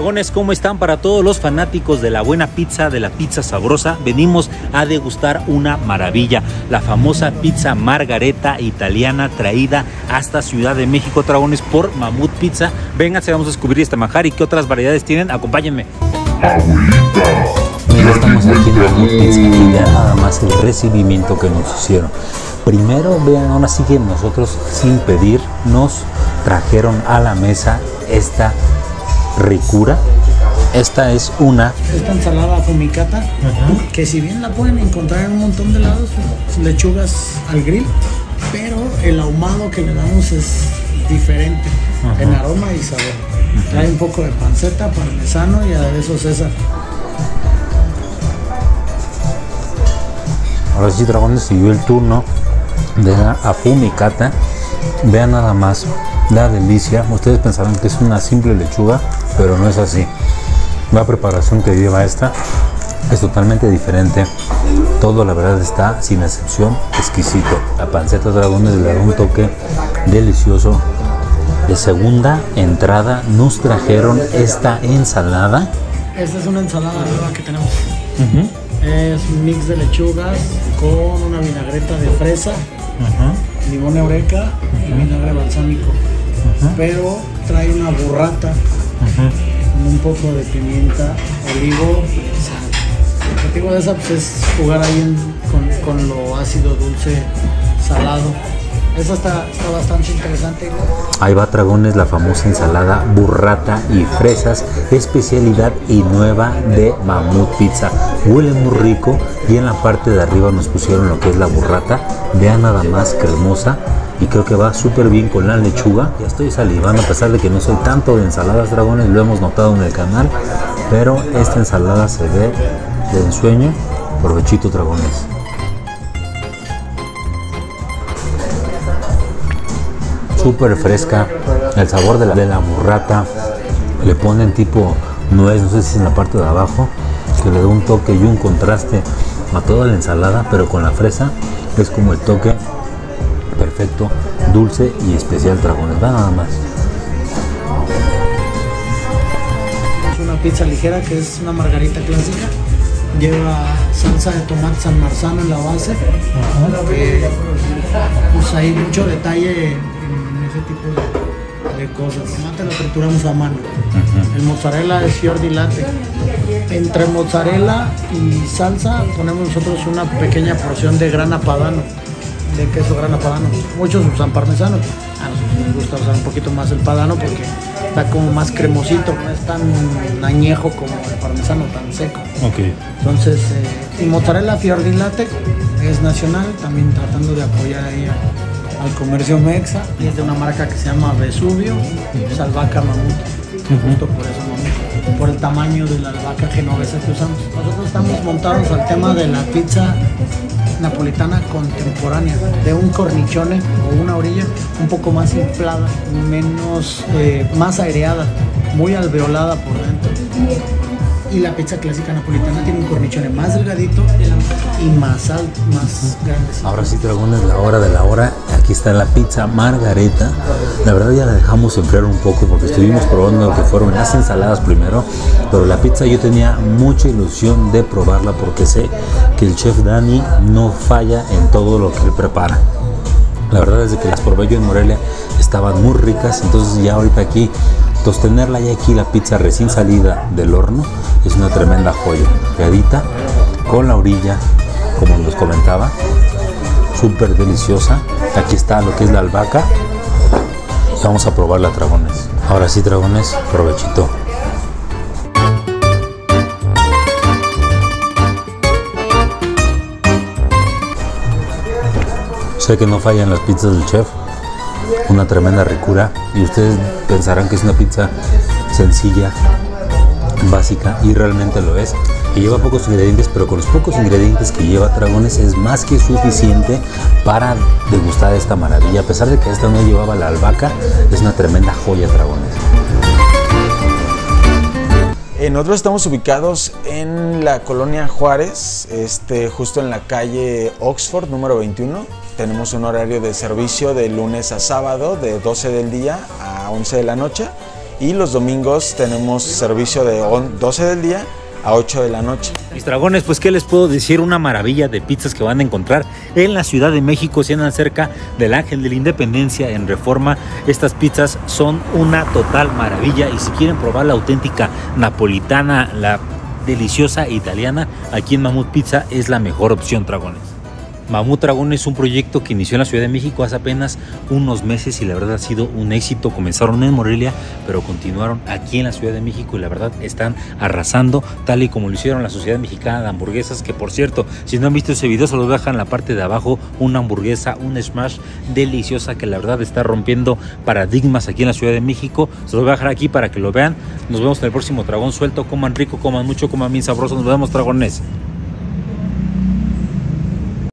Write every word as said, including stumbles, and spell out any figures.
Dragones, ¿cómo están? Para todos los fanáticos de la buena pizza, de la pizza sabrosa, venimos a degustar una maravilla, la famosa pizza Margareta italiana traída hasta Ciudad de México, Dragones, por Mamut Pizza. Vénganse, vamos a descubrir esta manjar y qué otras variedades tienen. Acompáñenme. Mira, estamos aquí en Mamut Pizza y vean nada más el recibimiento que nos hicieron. Primero, vean, aún así que nosotros sin pedir nos trajeron a la mesa esta ricura. Esta es una esta ensalada afumicata, uh-huh. que si bien la pueden encontrar en un montón de lados, lechugas al grill, pero el ahumado que le damos es diferente, uh-huh. en aroma y sabor. Uh-huh. Trae un poco de panceta, parmesano y aderezo César. Ahora sí, Dragones, siguió el turno de la afumicata. Vean nada más la delicia. Ustedes pensarán que es una simple lechuga, pero no es así. La preparación que lleva esta es totalmente diferente. Todo, la verdad, está sin excepción exquisito. La panceta, Dragones, le da un toque delicioso. De segunda entrada nos trajeron esta ensalada. Esta es una ensalada nueva que tenemos. Uh-huh. Es un mix de lechugas con una vinagreta de fresa, uh-huh. limón eureka, uh-huh. y vinagre balsámico. Uh-huh. Pero trae una burrata, uh-huh. con un poco de pimienta, olivo y sal. El objetivo de esa, pues, es jugar ahí en, con, con lo ácido, dulce, salado. Esa está, está bastante interesante. Ahí va, Dragones, la famosa ensalada burrata y fresas, especialidad y nueva de Mamut Pizza. Huele muy rico y en la parte de arriba nos pusieron lo que es la burrata. Vean nada más, cremosa, y creo que va súper bien con la lechuga. Ya estoy salivando, a pesar de que no soy tanto de ensaladas, Dragones, lo hemos notado en el canal, pero esta ensalada se ve de ensueño. Provechito, Dragones. Súper fresca, el sabor de la, de la burrata, le ponen tipo nuez, no sé si es en la parte de abajo, que le da un toque y un contraste a toda la ensalada, pero con la fresa es como el toque perfecto, dulce y especial, Dragones. Va nada más. Es una pizza ligera que es una margarita clásica. Lleva salsa de tomate San Marzano en la base. Uh-huh. eh, pues hay mucho detalle en ese tipo de, de cosas. El tomate lo trituramos a mano. Uh-huh. El mozzarella es fior di latte. Entre mozzarella y salsa ponemos nosotros una pequeña porción de grana padano, de queso grana padano. Muchos usan parmesano. A nosotros nos gusta usar un poquito más el padano porque está como más cremosito, no es tan añejo como el parmesano, tan seco. Okay. Entonces, eh, y mozzarella fior di latte es nacional, también tratando de apoyar ahí a, al comercio mexa, y es de una marca que se llama Vesubio, uh-huh. albahaca mamut, uh-huh. justo por eso mamut, por el tamaño de la albahaca genovesa que usamos. Nosotros estamos montados al tema de la pizza napolitana contemporánea, de un cornichone o una orilla un poco más inflada, menos, eh, más aireada, muy alveolada por dentro. Y la pizza clásica napolitana tiene un cornichone más delgadito y más alto, más grande. Ahora sí, Dragones, la hora de la hora. Aquí está la pizza Margareta. La verdad ya la dejamos enfriar un poco porque estuvimos probando lo que fueron las ensaladas primero, pero la pizza yo tenía mucha ilusión de probarla porque sé que el chef Dani no falla en todo lo que él prepara. La verdad es que las probé yo en Morelia, estaban muy ricas, entonces ya ahorita aquí, entonces tenerla ya aquí, la pizza recién salida del horno, es una tremenda joya. Pegadita, con la orilla, como nos comentaba, súper deliciosa. Aquí está lo que es la albahaca. Y vamos a probarla, Dragones. Ahora sí, Dragones, provechito. Sé que no fallan las pizzas del chef, una tremenda ricura, y ustedes pensarán que es una pizza sencilla, básica, y realmente lo es, que lleva pocos ingredientes, pero con los pocos ingredientes que lleva, Dragones, es más que suficiente para degustar esta maravilla. A pesar de que esta no llevaba la albahaca, es una tremenda joya, Dragones. Eh, nosotros estamos ubicados en la colonia Juárez, este, justo en la calle Oxford, número veintiuno. Tenemos un horario de servicio de lunes a sábado, de doce del día a once de la noche. y los domingos tenemos servicio de doce del día a ocho de la noche. Mis dragones, pues qué les puedo decir, una maravilla de pizzas que van a encontrar en la Ciudad de México, si andan cerca del Ángel de la Independencia en Reforma. Estas pizzas son una total maravilla, y si quieren probar la auténtica napolitana, la deliciosa italiana, aquí en Mamut Pizza es la mejor opción, dragones. Mamut Dragón es un proyecto que inició en la Ciudad de México hace apenas unos meses y la verdad ha sido un éxito. Comenzaron en Morelia, pero continuaron aquí en la Ciudad de México y la verdad están arrasando, tal y como lo hicieron la Sociedad Mexicana de Hamburguesas, que por cierto, si no han visto ese video, se los dejan en la parte de abajo, una hamburguesa, un smash deliciosa que la verdad está rompiendo paradigmas aquí en la Ciudad de México. Se los voy a dejar aquí para que lo vean. Nos vemos en el próximo Dragón Suelto. Coman rico, coman mucho, coman bien sabroso. Nos vemos, dragones.